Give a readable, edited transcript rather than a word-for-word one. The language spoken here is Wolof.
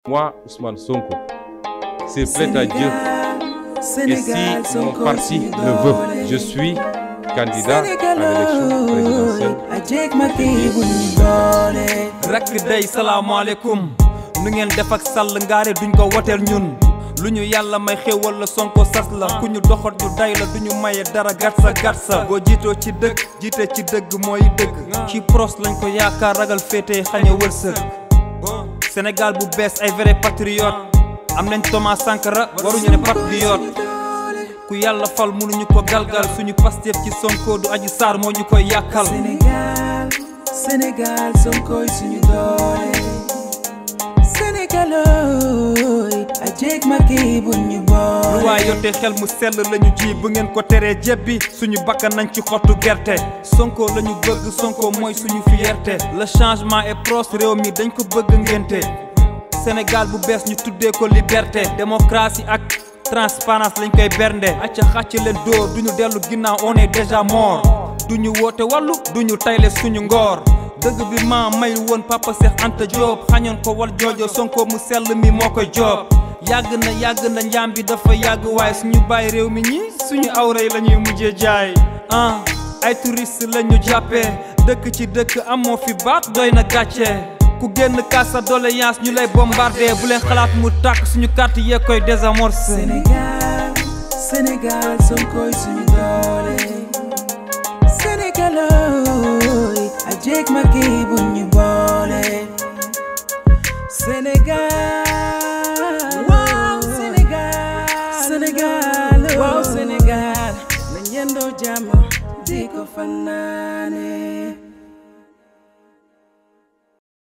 Moi, Ousmane Sonko, s'il plaît à Dieu, et si mon parti le veut, je suis candidat à l'élection présidentielle. Rakk day salaamaaleykum nu ngeen def ak Sall ngaare duñ ko woteel ñun lu ñu yàlla may xéewal la Sonko sas la ku ñu doxat ñu day la duñu maye dara gatsa boo jiitoo ci dëgg jiite ci dëgg mooy dëgg ci pros lañ ko yaakaar ragal féete xañe wërsëg Sénégal bu bees ay vrai patriote am nañ Thomas Sankara waruñu ne patriote ku yàlla fal mënuñu ko galgal suñu Pastef ci Sonko du Adji Sarr moo ñu koy yàkkal Sénégal Sonko suñu doole Sénégaloy ajek Macky bu ñu boole lu waay yottee xel mu sell lañu ji bu ngeen ko teree jebbi suñu bakkan nañ ci xottu gerte Sonko lañu bëgg Sonko mooy suñu fierté le changement est proche réew mi dañ ko bëgg ngénte Sénégal bu bees ñu tuddee ko liberté démocratie ak transparence lañ koy bernde acca xàcc leen dóor duñu dellu ginnaaw on est déjà mort duñu woote wàllu duñu tayle suñu ngoor dëgg bi ma may woon Papa Cheikh Anta Diop xañoon ko wal joojo Sonko mu sell mi moo koy joob yàgg na njaam bi dafa yàgg waaye suñu bàyyi réew mi ñi suñu awray la ñuy mujjee jaay ay touriste lañu jàppee dëkk ci dëkk amoo fi baat doy na gàcce ku génn kaas sa doléance ñu lay bombardé bu leen xalaat mu tàkk suñu carte yee koy désamorcé Sénégal Sonko suñu doole Sénégaloy ajek Macky bu ñu boole Sénégal waaw Sénégal waaw Sénégal na ñendoo jàmm di ko fanaane